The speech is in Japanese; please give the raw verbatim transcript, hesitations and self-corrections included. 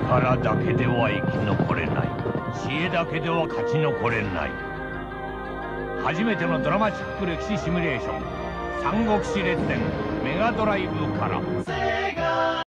力だけでは生き残れない。知恵だけでは勝ち残れない。初めてのドラマチック歴史シミュレーション、三国志列伝メガドライブから。